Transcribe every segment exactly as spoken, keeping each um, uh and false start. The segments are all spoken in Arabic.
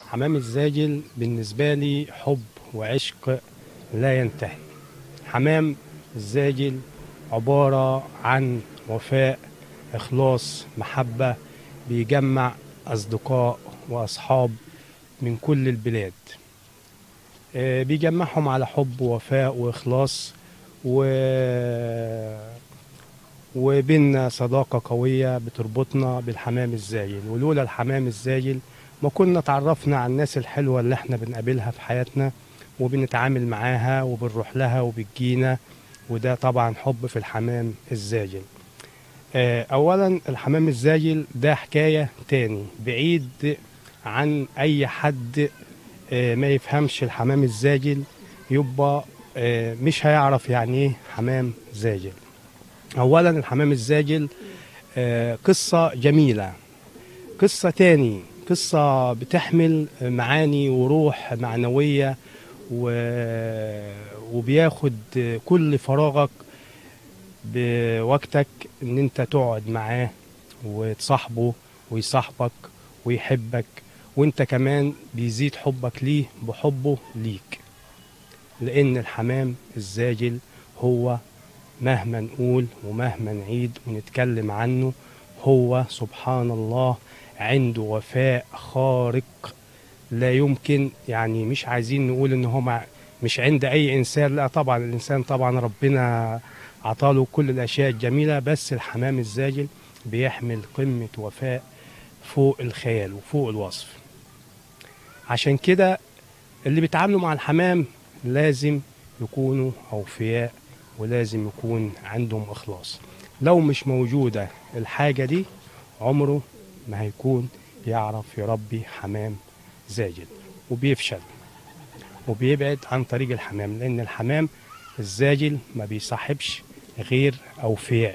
حمام الزاجل بالنسبة لي حب وعشق لا ينتهي. حمام الزاجل عبارة عن وفاء، إخلاص، محبة، بيجمع أصدقاء وأصحاب من كل البلاد. آه، بيجمعهم على حب ووفاء وإخلاص و... وبيننا صداقة قوية بتربطنا بالحمام الزاجل، ولولا الحمام الزاجل ما كنا تعرفنا على الناس الحلوة اللي احنا بنقابلها في حياتنا وبنتعامل معاها وبنروح لها وبتجينا. وده طبعا حب في الحمام الزاجل. آه، أولا الحمام الزاجل ده حكاية تاني بعيد عن أي حد آه، ما يفهمش الحمام الزاجل، يبقى آه، مش هيعرف يعني ايه حمام زاجل. اولا الحمام الزاجل آه، قصة جميلة، قصة تاني قصة بتحمل معاني وروح معنوية و- وبياخد كل فراغك بوقتك ان انت تقعد معاه وتصاحبه ويصاحبك ويحبك، وانت كمان بيزيد حبك ليه بحبه ليك. لان الحمام الزاجل هو مهما نقول ومهما نعيد ونتكلم عنه هو سبحان الله عنده وفاء خارق. لا يمكن يعني مش عايزين نقول ان هو مع- مش عند اي انسان، لا طبعا الانسان طبعا ربنا عطاله كل الاشياء الجميله، بس الحمام الزاجل بيحمل قمه وفاء فوق الخيال وفوق الوصف. عشان كده اللي بيتعاملوا مع الحمام لازم يكونوا أوفياء ولازم يكون عندهم إخلاص. لو مش موجودة الحاجة دي عمره ما هيكون يعرف يربي حمام زاجل، وبيفشل وبيبعد عن طريق الحمام، لأن الحمام الزاجل ما بيصاحبش غير أوفياء،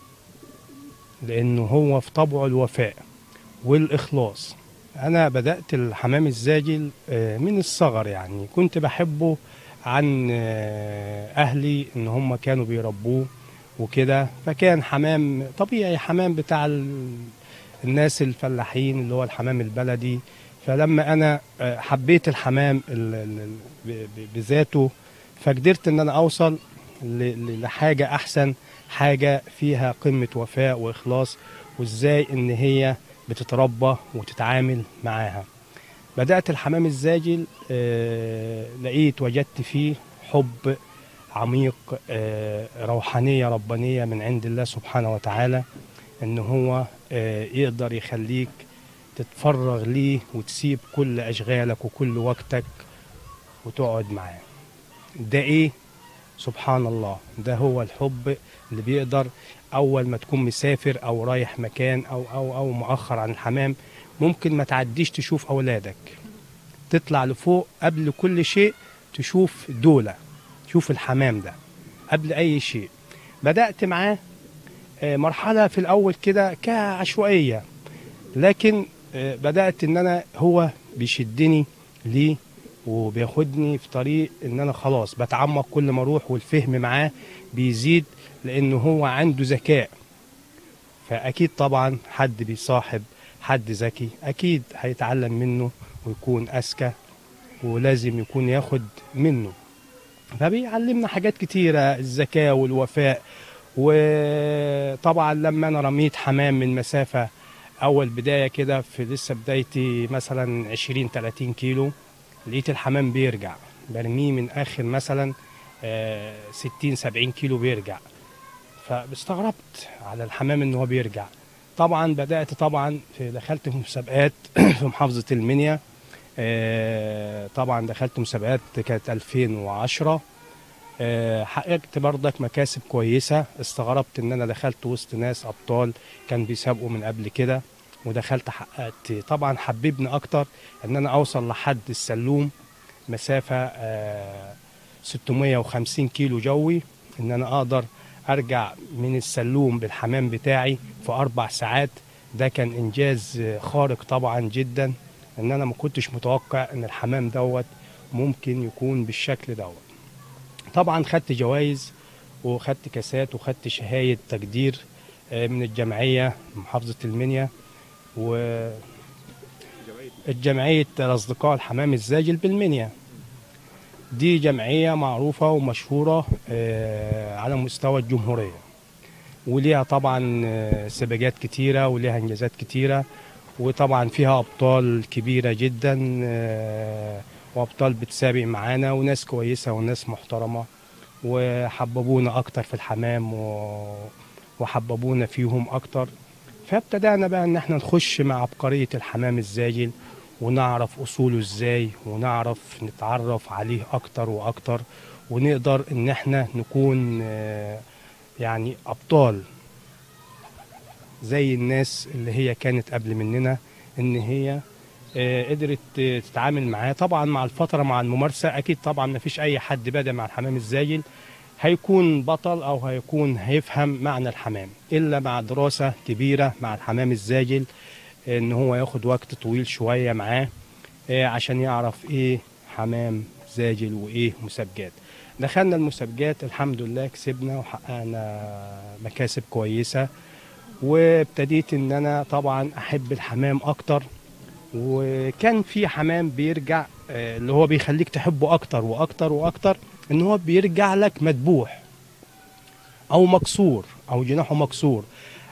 لأنه هو في طبعه الوفاء والإخلاص. أنا بدأت الحمام الزاجل آه، من الصغر، يعني كنت بحبه عن آه، أهلي إن هم كانوا بيربوه وكده، فكان حمام طبيعي، حمام بتاع ال- الناس الفلاحين اللي هو الحمام البلدي. فلما أنا آه، حبيت الحمام ال- ال- ب- ب- بذاته، فقدرت إن أنا أوصل ل- ل- لحاجة أحسن، حاجة فيها قمة وفاء وإخلاص، وإزاي إن هي بتتربى وتتعامل معاها. بدأت الحمام الزاجل آه، لقيت وجدت فيه حب عميق، آه، روحانية ربانية من عند الله سبحانه وتعالى، إن هو آه، يقدر يخليك تتفرغ ليه وتسيب كل أشغالك وكل وقتك وتقعد معاه. ده إيه؟ سبحان الله، ده هو الحب اللي بيقدر اول ما تكون مسافر او رايح مكان او او او مؤخر عن الحمام، ممكن ما تعديش تشوف اولادك، تطلع لفوق قبل كل شيء تشوف دولة، تشوف الحمام ده قبل اي شيء. بدأت معاه آه، مرحلة في الاول كده كعشوائية، لكن آه، بدأت ان انا هو بيشدني ليه وبياخدني في طريق ان انا خلاص بتعمق كل ما اروح، والفهم معاه بيزيد لانه هو عنده ذكاء. فاكيد طبعا حد بيصاحب حد ذكي اكيد هيتعلم منه ويكون اذكى، ولازم يكون ياخد منه. فبيعلمنا حاجات كتيرة، الذكاء والوفاء. وطبعا لما انا رميت حمام من مسافة اول بداية كده، في لسه بدايتي مثلا عشرين تلاتين كيلو، لقيت الحمام بيرجع، برميه من اخر مثلا آه، ستين سبعين كيلو بيرجع. فاستغربت على الحمام ان هو بيرجع. طبعا بدأت طبعا في دخلت في مسابقات في محافظة المنيا. آه، طبعا دخلت مسابقات كانت ألفين وعشرة، آه، حققت برضك مكاسب كويسة. استغربت ان انا دخلت وسط ناس ابطال كان بيسابقوا من قبل كده، ودخلت حققت. طبعا حببني اكتر ان انا اوصل لحد السلوم، مسافة آه، ستمية وخمسين كيلو جوي، ان انا اقدر ارجع من السلوم بالحمام بتاعي في اربع ساعات. ده كان انجاز آه، خارق طبعا جدا، ان انا ما كنتش متوقع ان الحمام دوت ممكن يكون بالشكل دوت. طبعا خدت جوائز وخدت كاسات وخدت شهايد تقدير آه، من الجمعية محافظة المنيا و الجمعية الأصدقاء الحمام الزاجل بالمنيا. دي جمعية معروفة ومشهورة آه، على مستوى الجمهورية، وليها طبعا آه، سباقات كتيرة وليها إنجازات كتيرة، وطبعا فيها أبطال كبيرة جدا آه، وأبطال بتسابق معانا وناس كويسة وناس محترمة، وحببونا أكتر في الحمام و- وحببونا فيهم أكتر. فابتدأنا بقى إن احنا نخش مع عبقرية الحمام الزاجل، ونعرف أصوله إزاي، ونعرف نتعرف عليه أكتر وأكتر، ونقدر إن احنا نكون آه، يعني أبطال زي الناس اللي هي كانت قبل مننا، إن هي آه، قدرت آه، تتعامل معاه. طبعا مع الفترة مع الممارسة أكيد طبعا ما فيش أي حد بدأ مع الحمام الزاجل هيكون بطل أو هيكون هيفهم معنى الحمام إلا مع دراسة كبيرة مع الحمام الزاجل، إن هو ياخد وقت طويل شوية معاه آه، عشان يعرف إيه حمام زاجل وإيه مسابقات. دخلنا المسابقات الحمد لله، كسبنا وحققنا مكاسب كويسة، وابتديت إن أنا طبعا أحب الحمام أكتر. وكان في حمام بيرجع آه، اللي هو بيخليك تحبه اكتر واكتر واكتر، ان هو بيرجع لك مذبوح او مكسور او جناحه مكسور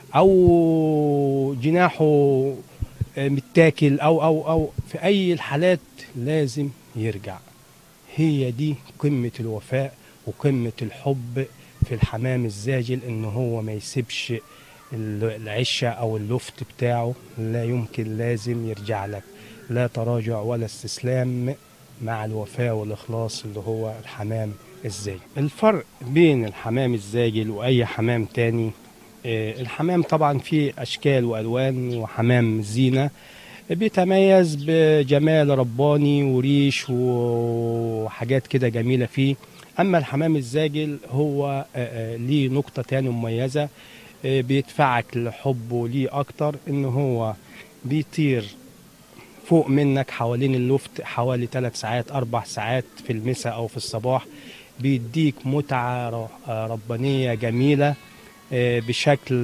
او جناحه آه، متاكل او او او في اي الحالات لازم يرجع. هي دي قمة الوفاء وقمة الحب في الحمام الزاجل، ان هو ما يسيبش ال- العشة او اللفت بتاعه، لا يمكن، لازم يرجع لك، لا تراجع ولا استسلام مع الوفاء والاخلاص اللي هو الحمام الزاجل. الفرق بين الحمام الزاجل واي حمام تاني، آه، الحمام طبعا فيه اشكال والوان، وحمام زينة بيتميز بجمال رباني وريش وحاجات كده جميلة فيه. أما الحمام الزاجل هو آه، آه، ليه نقطة تانية مميزة آه، بيدفعك لحبه ليه أكتر، إن هو بيطير فوق منك حوالين اللفت حوالي ثلاث ساعات أربع ساعات في المساء أو في الصباح، بيديك متعة ر- آه، ربانية جميلة آه، بشكل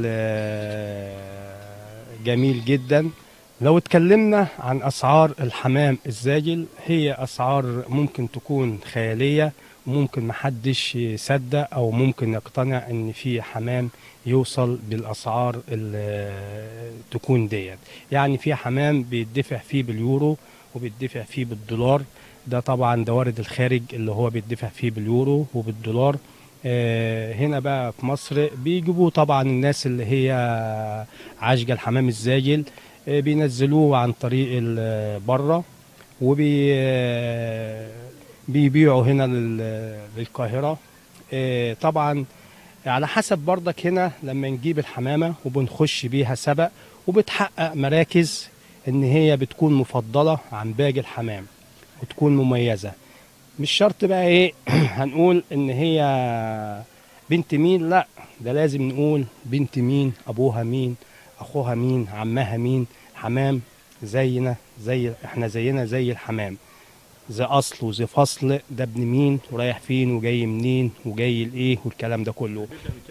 آه، جميل جدا. لو اتكلمنا عن أسعار الحمام الزاجل، هي أسعار ممكن تكون خيالية، وممكن محدش يصدق أو ممكن يقتنع إن في حمام يوصل بالأسعار اللي تكون ديت. يعني في حمام بيدفع فيه باليورو وبيدفع فيه بالدولار، ده طبعا ده وارد الخارج اللي هو بيدفع فيه باليورو وبالدولار. آه، هنا بقى في مصر بيجيبوه طبعا الناس اللي هي عاشقة الحمام الزاجل، آه، بينزلوه عن طريق ال- بره، وبي آه، بيبيعوا هنا لل- للقاهرة. آه، طبعا على حسب برضك هنا لما نجيب الحمامة وبنخش بيها سبق، وبتحقق مراكز ان هي بتكون مفضلة عن باقي الحمام وتكون مميزة. مش شرط بقى ايه هنقول ان هي بنت مين، لا، ده لازم نقول بنت مين، ابوها مين، اخوها مين، عمها مين. حمام زينا زي احنا زينا زي الحمام، زي اصل وزي فصل، ده ابن مين ورايح فين وجاي منين وجاي لايه والكلام ده كله.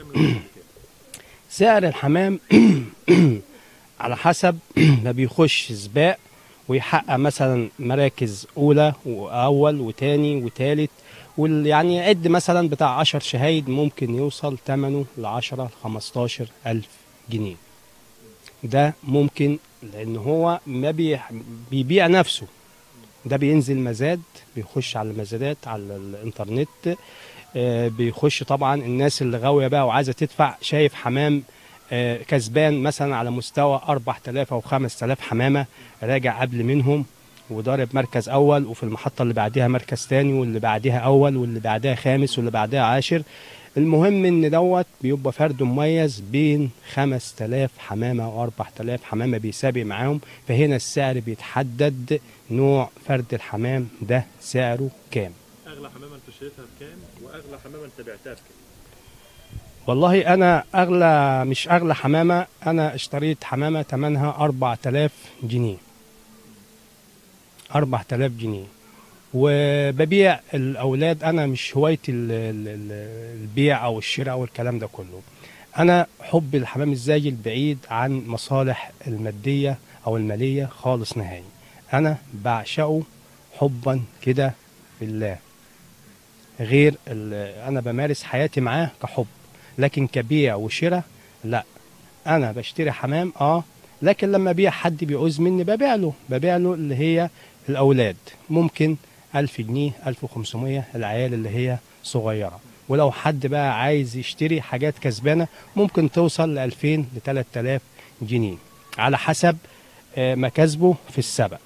سعر الحمام على حسب ما بيخش سباق ويحقق مثلا مراكز اولى واول وتاني وتالت، وال- يعني يعد مثلا بتاع عشر شهايد، ممكن يوصل ثمنه ل عشرة ل خمستاشر الف جنيه. ده ممكن لان هو ما بي- بيبيع نفسه، ده بينزل مزاد، بيخش على المزادات على الانترنت، آه، بيخش طبعا الناس اللي غاويه بقى وعايزه تدفع، شايف حمام آه، كسبان مثلا على مستوى أربعة آلاف او خمسة آلاف حمامه، راجع قبل منهم وضارب مركز اول، وفي المحطه اللي بعديها مركز تاني، واللي بعديها اول، واللي بعدها خامس، واللي بعدها عاشر. المهم ان دوت بيبقى فرد مميز بين خمسة آلاف حمامه او أربعة آلاف حمامه بيسابق معاهم، فهنا السعر بيتحدد، نوع فرد الحمام ده سعره كام. اغلى حمامه انت شريتها بكام واغلى حمامه انت بعتها بكام؟ والله انا اغلى مش اغلى حمامه، انا اشتريت حمامه ثمنها أربعة آلاف جنيه، أربعة آلاف جنيه، وببيع الاولاد. انا مش هوايتي ال- ال- ال- البيع او الشراء او الكلام ده كله. انا حب الحمام الزاجل بعيد عن مصالح الماديه او الماليه خالص نهائي. انا بعشقه حبا كده في الله. غير ال- انا بمارس حياتي معاه كحب، لكن كبيع وشراء لا. انا بشتري حمام اه، لكن لما ابيع حد بيعوز مني ببيع له ببيع له اللي هي الاولاد، ممكن ألف جنيه ألف وخمسمية، العيال اللي هي صغيره. ولو حد بقى عايز يشتري حاجات كسبانه ممكن توصل ل ألفين ل ثلاثة آلاف جنيه على حسب آه، مكاسبه في السبق.